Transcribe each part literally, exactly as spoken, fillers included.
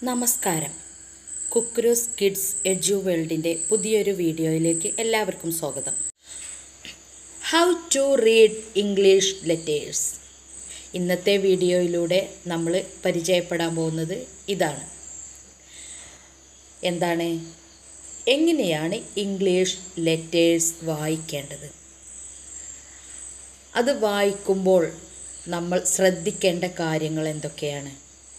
നമസ്കാരം. കുക്കുരോസ് kids edu വേൾഡിൻ്റെ പുതിയൊരു വീഡിയോയിലേക്ക് എല്ലാവർക്കും സ്വാഗതം. How to read English letters. ഇന്നത്തെ വീഡിയോയിലൂടെ നമ്മൾ പരിചയപ്പെടാൻ പോകുന്നത് ഇതാണ്. എന്താണ്? എങ്ങനെയാണ് ഇംഗ്ലീഷ് ലെറ്റേഴ്സ് വായിക്കേണ്ടത്? അത് വായിക്കുമ്പോൾ നമ്മൾ ശ്രദ്ധിക്കേണ്ട കാര്യങ്ങൾ എന്തൊക്കെയാണ്?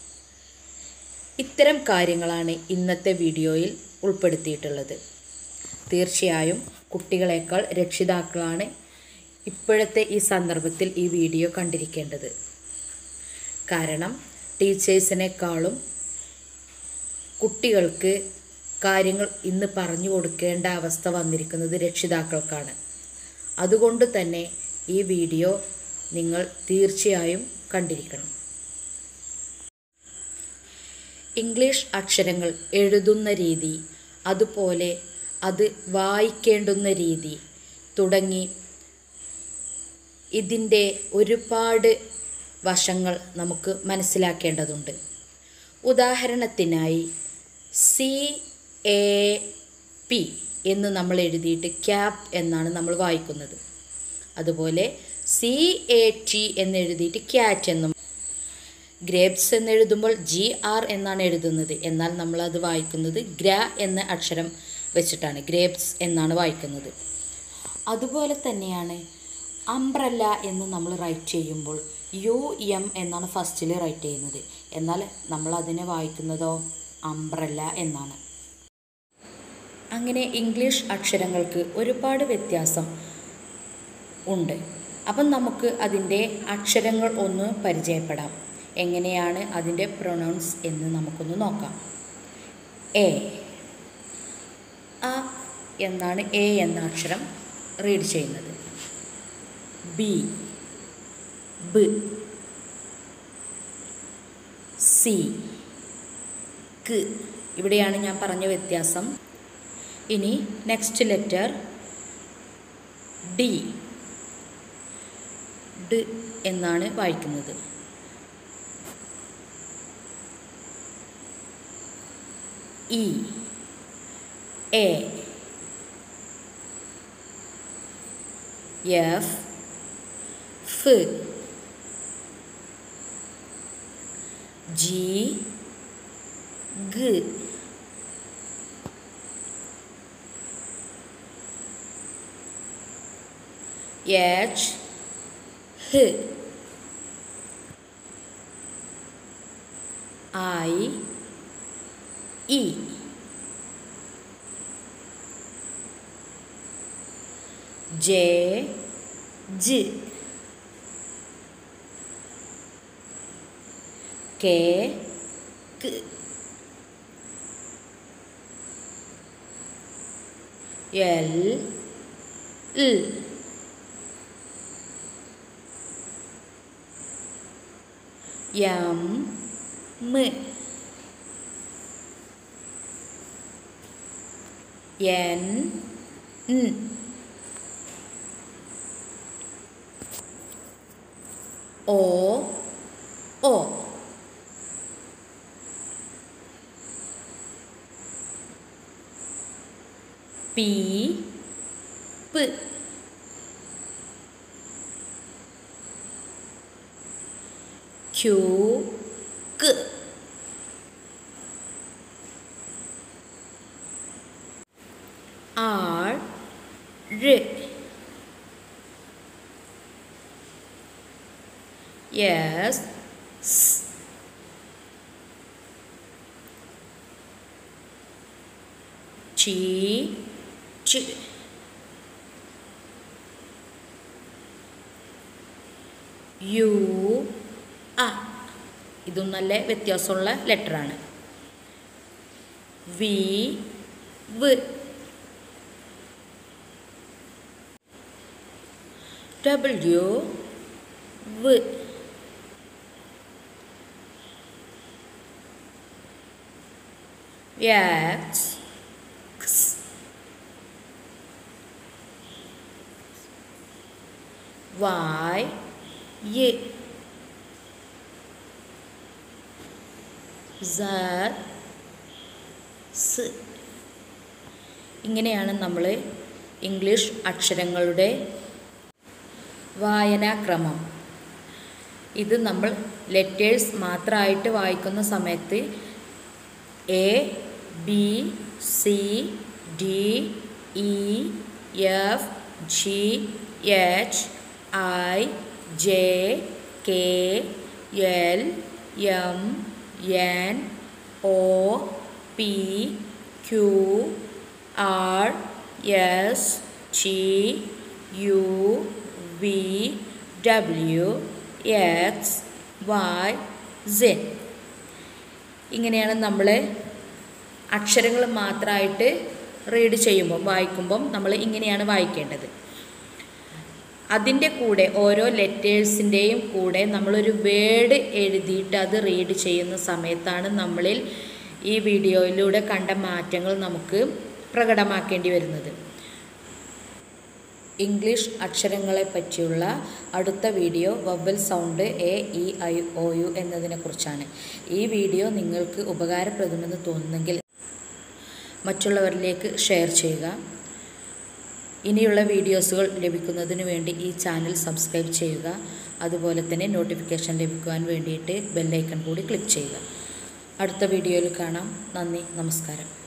ഇത്തരം കാര്യങ്ങളാണ് ഇന്നത്തെ വീഡിയോയിൽ ഉൾപ്പെടുത്തിയിട്ടുള്ളത്. തീർച്ചയായും കുട്ടികളെക്കാൾ രക്ഷിതാക്കളാണ് ഇപ്പോഴത്തെ ഈ സന്ദർഭത്തിൽ ഈ വീഡിയോ കണ്ടിരിക്കേണ്ടത്. കാരണം ടീച്ചേഴ്സിനേക്കാളും കുട്ടികൾക്ക് കാര്യങ്ങൾ ഇന്ന് പറഞ്ഞു കൊടുക്കേണ്ട അവസ്ഥ വന്നിരിക്കുന്നത് രക്ഷിതാക്കൾക്കാണ്. അതുകൊണ്ട് തന്നെ ഈ വീഡിയോ നിങ്ങൾ തീർച്ചയായും കണ്ടിരിക്കണം. ഇംഗ്ലീഷ് അക്ഷരങ്ങൾ എഴുതുന്ന രീതി, അതുപോലെ അത് വായിക്കേണ്ടുന്ന രീതി തുടങ്ങി ഇതിൻ്റെ ഒരുപാട് വശങ്ങൾ നമുക്ക് മനസ്സിലാക്കേണ്ടതുണ്ട്. ഉദാഹരണത്തിനായി സി എ പി എന്ന് നമ്മൾ എഴുതിയിട്ട് ക്യാപ്പ് എന്നാണ് നമ്മൾ വായിക്കുന്നത്. അതുപോലെ സി എ ടി എന്ന് എഴുതിയിട്ട് ക്യാറ്റ് എന്നും, ഗ്രേപ്സ് എന്നെഴുതുമ്പോൾ ജി ആർ എന്നാണ് എഴുതുന്നത്. എന്നാൽ നമ്മളത് വായിക്കുന്നത് ഗ്ര എന്ന അക്ഷരം വെച്ചിട്ടാണ്, ഗ്രേപ്സ് എന്നാണ് വായിക്കുന്നത്. അതുപോലെ തന്നെയാണ് അംബ്രല്ല എന്ന് നമ്മൾ റൈറ്റ് ചെയ്യുമ്പോൾ യു എം എന്നാണ് ഫസ്റ്റിൽ റൈറ്റ് ചെയ്യുന്നത്. എന്നാൽ നമ്മൾ അതിനെ വായിക്കുന്നതോ അംബ്രല്ല എന്നാണ്. അങ്ങനെ ഇംഗ്ലീഷ് അക്ഷരങ്ങൾക്ക് ഒരുപാട് വ്യത്യാസം ഉണ്ട്. അപ്പം നമുക്ക് അതിൻ്റെ അക്ഷരങ്ങൾ ഒന്ന് പരിചയപ്പെടാം. എങ്ങനെയാണ് അതിൻ്റെ പ്രൊനൗൺസ് എന്ന് നമുക്കൊന്ന് നോക്കാം. എ, അ എന്നാണ് എ എന്ന അക്ഷരം റീഡ് ചെയ്യുന്നത്. ബി, ബ്, സി, ക്. ഇവിടെയാണ് ഞാൻ പറഞ്ഞ വ്യത്യാസം. ഇനി നെക്സ്റ്റ് ലെറ്റർ ഡി, ഡ് എന്നാണ് വായിക്കുന്നത്. ഇ, എ, എഫ്, ഫ്, ജി, ഗ്, എച്ച്, ഹ്, ഐ, ഇ, ജെ, ജ്, കെ, ക്, എൽ, ൽ, എം, മ്, എൻ, ൻ, ഓ, ഓ, പി, പ്, ക്യൂ, ക്, ആർ, ര്, എസ്, സ്, ടി, ച്, യു, അ. ഇതും നല്ല വ്യത്യാസമുള്ള ലെറ്ററാണ്. വി, വ്, ഡബ്ല്യു, വ്, എക്സ്, ക്സ്, വൈ, യ്, Z സ്. ഇങ്ങനെയാണ് നമ്മൾ ഇംഗ്ലീഷ് അക്ഷരങ്ങളുടെ വായനാക്രമം. ഇത് നമ്മൾ ലെറ്റേഴ്സ് മാത്രമായിട്ട് വായിക്കുന്ന സമയത്ത് A B C D E F G H I J K L M N O P Q R S T U V W X Y Z. ഇങ്ങനെയാണ് നമ്മൾ അക്ഷരങ്ങൾ മാത്രമായിട്ട് റീഡ് ചെയ്യുമ്പം വായിക്കുമ്പം നമ്മൾ ഇങ്ങനെയാണ് വായിക്കേണ്ടത്. അതിൻ്റെ കൂടെ ഓരോ ലെറ്റേഴ്സിൻ്റെയും കൂടെ നമ്മളൊരു വേർഡ് എഴുതിയിട്ട് അത് റീഡ് ചെയ്യുന്ന സമയത്താണ് നമ്മളിൽ ഈ വീഡിയോയിലൂടെ കണ്ട മാറ്റങ്ങൾ നമുക്ക് പ്രകടമാക്കേണ്ടി വരുന്നത്. ഇംഗ്ലീഷ് അക്ഷരങ്ങളെ പറ്റിയുള്ള അടുത്ത video vowel sound A E I O U എന്നതിനെക്കുറിച്ചാണ്. ഈ വീഡിയോ നിങ്ങൾക്ക് ഉപകാരപ്രദമെന്ന് തോന്നുന്നെങ്കിൽ മറ്റുള്ളവരിലേക്ക് ഷെയർ ചെയ്യുക. ഇനിയുള്ള വീഡിയോസുകൾ ലഭിക്കുന്നതിന് വേണ്ടി ഈ ചാനൽ സബ്സ്ക്രൈബ് ചെയ്യുക. അതുപോലെ തന്നെ നോട്ടിഫിക്കേഷൻ ലഭിക്കുവാൻ വേണ്ടിയിട്ട് ബെല്ലൈക്കൺ കൂടി ക്ലിക്ക് ചെയ്യുക. അടുത്ത വീഡിയോയിൽ കാണാം. നന്ദി, നമസ്കാരം.